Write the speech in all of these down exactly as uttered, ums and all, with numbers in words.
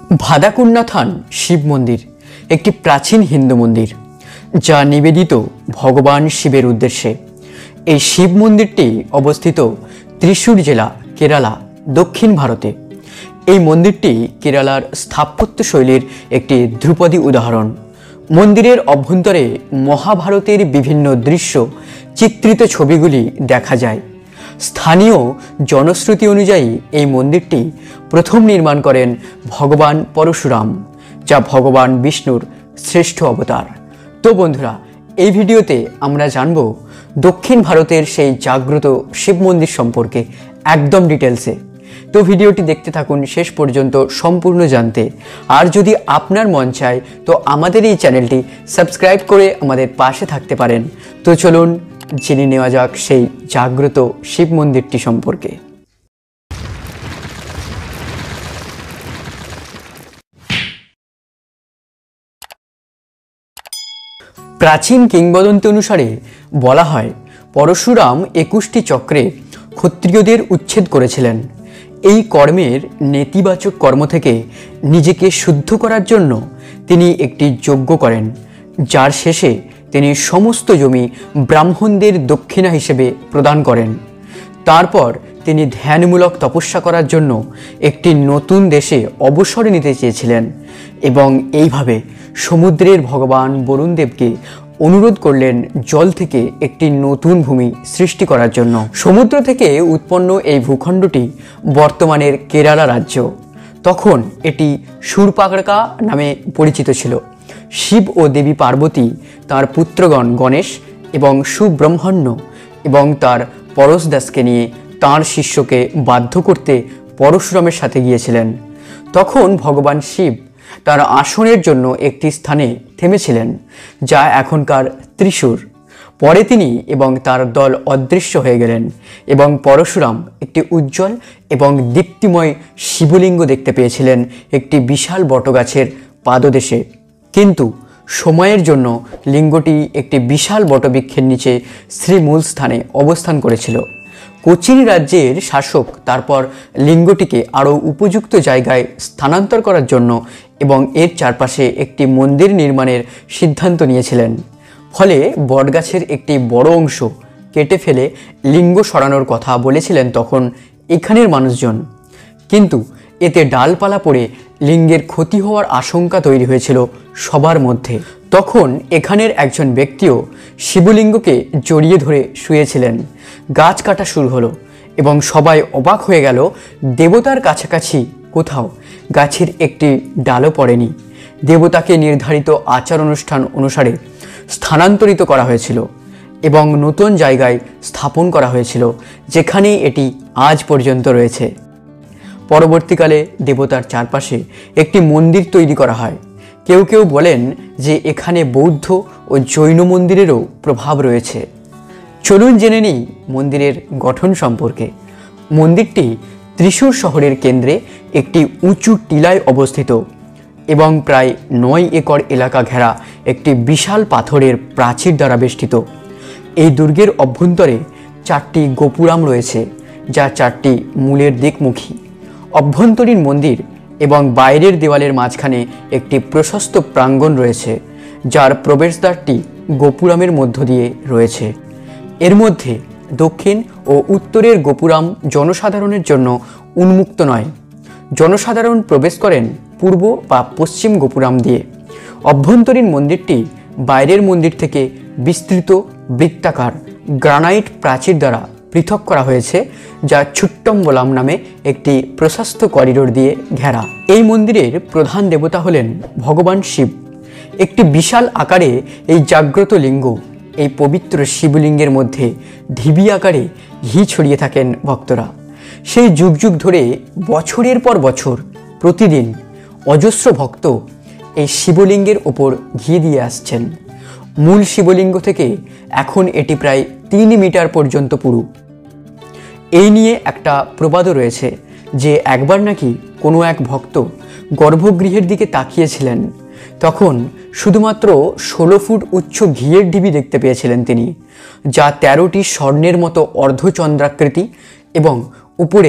ভাদাকুন্নাথান শিব মন্দির একটি প্রাচীন হিন্দু মন্দির যা নিবেদিত ভগবান শিবের উদ্দেশ্যে। এই শিব মন্দিরটি অবস্থিত ত্রিশূর জেলা, কেরালা, দক্ষিণ ভারতে। এই মন্দিরটি কেরালার স্থাপত্য শৈলীর একটি ধ্রুপদী উদাহরণ। মন্দিরের অভ্যন্তরে মহাভারতের বিভিন্ন দৃশ্য চিত্রিত ছবিগুলি দেখা যায়। স্থানীয় জনশ্রুতি অনুযায়ী এই মন্দিরটি প্রথম নির্মাণ করেন ভগবান পরশুরাম, যা ভগবান বিষ্ণুর শ্রেষ্ঠ অবতার। তো বন্ধুরা, এই ভিডিওতে আমরা জানব দক্ষিণ ভারতের সেই জাগ্রত শিব মন্দির সম্পর্কে একদম ডিটেলসে। তো ভিডিওটি দেখতে থাকুন শেষ পর্যন্ত সম্পূর্ণ জানতে। আর যদি আপনার মন চায় তো আমাদের এই চ্যানেলটি সাবস্ক্রাইব করে আমাদের পাশে থাকতে পারেন। তো চলুন জেনে নেওয়া যাক সেই জাগ্রত শিব মন্দিরটি সম্পর্কে। প্রাচীন কিংবদন্তি অনুসারে বলা হয়, পরশুরাম একুশটি চক্রে ক্ষত্রিয়দের উচ্ছেদ করেছিলেন। এই কর্মের নেতিবাচক কর্ম থেকে নিজেকে শুদ্ধ করার জন্য তিনি একটি যজ্ঞ করেন, যার শেষে তিনি সমস্ত জমি ব্রাহ্মণদের দক্ষিণা হিসেবে প্রদান করেন। তারপর তিনি ধ্যানমূলক তপস্যা করার জন্য একটি নতুন দেশে অবসর নিতে চেয়েছিলেন এবং এইভাবে সমুদ্রের ভগবান বরুণ দেবকে অনুরোধ করলেন জল থেকে একটি নতুন ভূমি সৃষ্টি করার জন্য। সমুদ্র থেকে উৎপন্ন এই ভূখণ্ডটি বর্তমানের কেরালা রাজ্য। তখন এটি সুরপাকড়া নামে পরিচিত ছিল। শিব ও দেবী পার্বতী, তার পুত্রগণ গণেশ এবং সুব্রহ্মণ্য এবং তার পরশদাসকে নিয়ে তাঁর শিষ্যকে বাধ্য করতে পরশুরামের সাথে গিয়েছিলেন। তখন ভগবান শিব তার আসনের জন্য একটি স্থানে থেমেছিলেন, যা এখনকার ত্রিশূর। পরে তিনি এবং তার দল অদৃশ্য হয়ে গেলেন এবং পরশুরাম একটি উজ্জ্বল এবং দীপ্তিময় শিবলিঙ্গ দেখতে পেয়েছিলেন একটি বিশাল বটগাছের পাদদেশে। কিন্তু সময়ের জন্য লিঙ্গটি একটি বিশাল বটবৃক্ষের নিচে শ্রীমূল স্থানে অবস্থান করেছিল। কোচিন রাজ্যের শাসক তারপর লিঙ্গটিকে আরও উপযুক্ত জায়গায় স্থানান্তর করার জন্য এবং এর চারপাশে একটি মন্দির নির্মাণের সিদ্ধান্ত নিয়েছিলেন। ফলে বটগাছের একটি বড় অংশ কেটে ফেলে লিঙ্গ সরানোর কথা বলেছিলেন তখন এখানের মানুষজন। কিন্তু এতে ডালপালা পড়ে লিঙ্গের ক্ষতি হওয়ার আশঙ্কা তৈরি হয়েছিল সবার মধ্যে। তখন এখানের একজন ব্যক্তিও শিবলিঙ্গকে জড়িয়ে ধরে শুয়েছিলেন। গাছ কাটা শুরু হলো এবং সবাই অবাক হয়ে গেল, দেবতার কাছাকাছি কোথাও গাছের একটি ডালও পড়েনি। দেবতাকে নির্ধারিত আচার অনুষ্ঠান অনুসারে স্থানান্তরিত করা হয়েছিল এবং নতুন জায়গায় স্থাপন করা হয়েছিল, যেখানে এটি আজ পর্যন্ত রয়েছে। পরবর্তীকালে দেবতার চারপাশে একটি মন্দির তৈরি করা হয়। কেউ কেউ বলেন যে এখানে বৌদ্ধ ও জৈন মন্দিরেরও প্রভাব রয়েছে। চলুন জেনে নিই মন্দিরের গঠন সম্পর্কে। মন্দিরটি ত্রিশূর শহরের কেন্দ্রে একটি উঁচু টিলায় অবস্থিত এবং প্রায় নয় একর এলাকা ঘেরা একটি বিশাল পাথরের প্রাচীর দ্বারা বেষ্টিত। এই দুর্গের অভ্যন্তরে চারটি গোপুরাম রয়েছে, যা চারটি মূলের দিকমুখী। অভ্যন্তরীণ মন্দির এবং বাইরের দেওয়ালের মাঝখানে একটি প্রশস্ত প্রাঙ্গণ রয়েছে, যার প্রবেশদ্বারটি গোপুরামের মধ্য দিয়ে রয়েছে। এর মধ্যে দক্ষিণ ও উত্তরের গোপুরাম জনসাধারণের জন্য উন্মুক্ত নয়। জনসাধারণ প্রবেশ করেন পূর্ব বা পশ্চিম গোপুরাম দিয়ে। অভ্যন্তরীণ মন্দিরটি বাইরের মন্দির থেকে বিস্তৃত বৃত্তাকার গ্রানাইট প্রাচীর দ্বারা পৃথক করা হয়েছে, যা ছুট্টম্বলাম নামে একটি প্রশস্ত করিডোর দিয়ে ঘেরা। এই মন্দিরের প্রধান দেবতা হলেন ভগবান শিব। একটি বিশাল আকারে এই জাগ্রত লিঙ্গ, এই পবিত্র শিবলিঙ্গের মধ্যে ঢিবি আকারে ঘি ছড়িয়ে থাকেন ভক্তরা। সেই যুগ যুগ ধরে বছরের পর বছর প্রতিদিন অজস্র ভক্ত এই শিবলিঙ্গের ওপর ঘি দিয়ে আসছেন। মূল শিবলিঙ্গ থেকে এখন এটি প্রায় তিন মিটার পর্যন্ত পুরু। এই নিয়ে একটা প্রবাদও রয়েছে যে একবার নাকি কোনো এক ভক্ত গর্ভগৃহের দিকে তাকিয়েছিলেন, তখন শুধুমাত্র ষোলো ফুট উচ্চ ঘিয়ের ঢিবি দেখতে পেয়েছিলেন তিনি, যা তেরোটি স্বর্ণের মতো অর্ধচন্দ্রাকৃতি এবং উপরে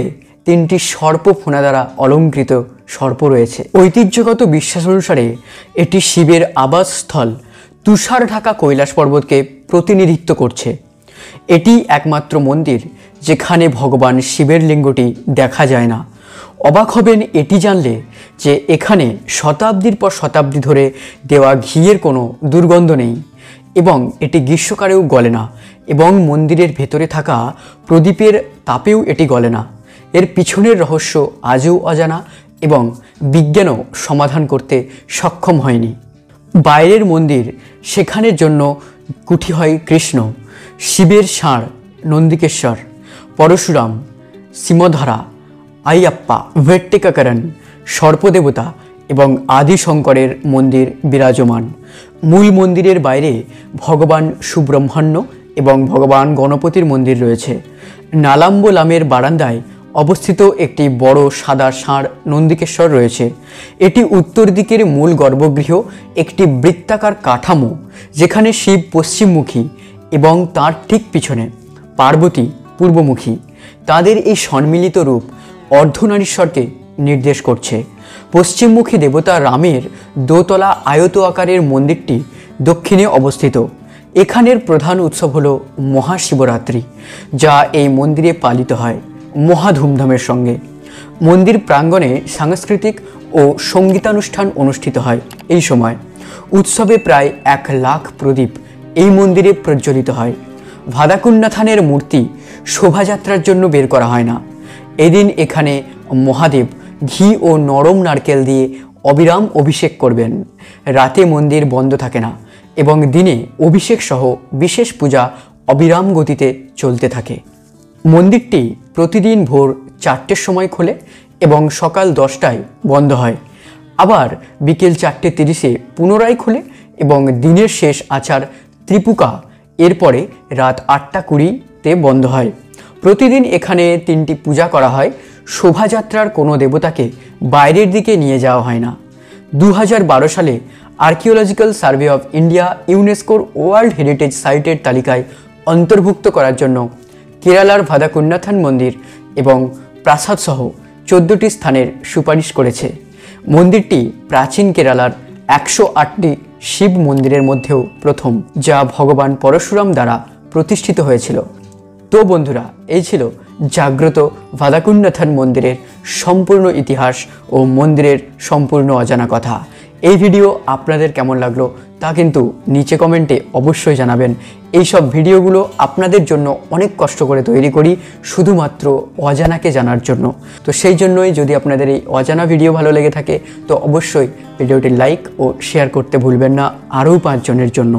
তিনটি সর্প ফোনা দ্বারা অলঙ্কৃত সর্প রয়েছে। ঐতিহ্যগত বিশ্বাস অনুসারে এটি শিবের আবাসস্থল তুষার ঢাকা কৈলাস পর্বতকে প্রতিনিধিত্ব করছে। এটি একমাত্র মন্দির যেখানে ভগবান শিবের লিঙ্গটি দেখা যায় না। অবাক হবেন এটি জানলে যে এখানে শতাব্দীর পর শতাব্দী ধরে দেওয়া ঘিয়ের কোনো দুর্গন্ধ নেই এবং এটি গ্রীষ্মকালেও গলে না এবং মন্দিরের ভেতরে থাকা প্রদীপের তাপেও এটি গলে না। এর পিছনের রহস্য আজও অজানা এবং বিজ্ঞানও সমাধান করতে সক্ষম হয়নি। বাইরের মন্দির সেখানের জন্য কুঠি হয় কৃষ্ণ, শিবের ষাঁড় নন্দিকেশ্বর, পরশুরাম, সিমধরা, আইয়াপ্পা, ভেট্টিকাকরণ, সর্পদেবতা এবং আদি শঙ্করের মন্দির বিরাজমান। মূল মন্দিরের বাইরে ভগবান সুব্রহ্মণ্য এবং ভগবান গণপতির মন্দির রয়েছে। নালাম্বলামের বারান্দায় অবস্থিত একটি বড় সাদা ষাঁড় নন্দিকেশ্বর রয়েছে। এটি উত্তর দিকের মূল গর্ভগৃহ, একটি বৃত্তাকার কাঠামো যেখানে শিব পশ্চিমমুখী এবং তার ঠিক পিছনে পার্বতী পূর্বমুখী। তাদের এই সম্মিলিত রূপ অর্ধনারীশ্বরকে নির্দেশ করছে। পশ্চিমমুখী দেবতা রামের দোতলা আয়ত আকারের মন্দিরটি দক্ষিণে অবস্থিত। এখানের প্রধান উৎসব হল মহাশিবরাত্রি, যা এই মন্দিরে পালিত হয় মহা ধুমধামের সঙ্গে। মন্দির প্রাঙ্গণে সাংস্কৃতিক ও সঙ্গীতানুষ্ঠান অনুষ্ঠিত হয়। এই সময় উৎসবে প্রায় এক লাখ প্রদীপ এই মন্দিরে প্রজ্বলিত হয়। ভাদাকুন্নাথানের মূর্তি শোভাযাত্রার জন্য বের করা হয় না। এদিন এখানে মহাদেব ঘি ও নরম নারকেল দিয়ে অবিরাম অভিষেক করবেন। রাতে মন্দির বন্ধ থাকে না এবং দিনে অভিষেক সহ বিশেষ পূজা অবিরাম গতিতে চলতে থাকে। মন্দিরটি প্রতিদিন ভোর চারটের সময় খোলে এবং সকাল দশটায় বন্ধ হয়। আবার বিকেল চারটে তিরিশে পুনরায় খোলে এবং দিনের শেষ আচার ত্রিপুকা এরপরে রাত আটটা কুড়িতে বন্ধ হয়। প্রতিদিন এখানে তিনটি পূজা করা হয়। শোভাযাত্রার কোনো দেবতাকে বাইরের দিকে নিয়ে যাওয়া হয় না। দু হাজার বারো সালে আর্কিওলজিক্যাল সার্ভে অফ ইন্ডিয়া ইউনেস্কোর ওয়ার্ল্ড হেরিটেজ সাইটের তালিকায় অন্তর্ভুক্ত করার জন্য কেরালার ভাদাকুন্নাথন মন্দির এবং প্রাসাদ সহ চোদ্দোটি স্থানের সুপারিশ করেছে। মন্দিরটি প্রাচীন কেরালার একশো আটটি শিব মন্দিরের মধ্যেও প্রথম, যা ভগবান পরশুরাম দ্বারা প্রতিষ্ঠিত হয়েছিল। তো বন্ধুরা, এই ছিল জাগ্রত ভাদাকুন্নাথন মন্দিরের সম্পূর্ণ ইতিহাস ও মন্দিরের সম্পূর্ণ অজানা কথা। এই ভিডিও আপনাদের কেমন লাগলো তা কিন্তু নিচে কমেন্টে অবশ্যই জানাবেন। এই সব ভিডিওগুলো আপনাদের জন্য অনেক কষ্ট করে তৈরি করি, শুধুমাত্র অজানাকে জানার জন্য। তো সেই জন্যই যদি আপনাদের এই অজানা ভিডিও ভালো লেগে থাকে তো অবশ্যই ভিডিওটি লাইক ও শেয়ার করতে ভুলবেন না আরও পাঁচজনের জন্য।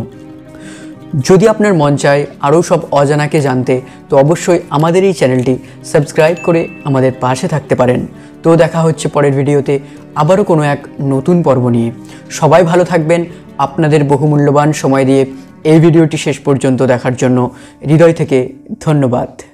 যদি আপনার মন চায় আরও সব অজানাকে জানতে তো অবশ্যই আমাদের এই চ্যানেলটি সাবস্ক্রাইব করে আমাদের পাশে থাকতে পারেন। তো দেখা হচ্ছে পরের ভিডিওতে আবারও কোনো এক নতুন পর্ব নিয়ে। সবাই ভালো থাকবেন। আপনাদের বহুমূল্যবান সময় দিয়ে এই ভিডিওটি শেষ পর্যন্ত দেখার জন্য হৃদয় থেকে ধন্যবাদ।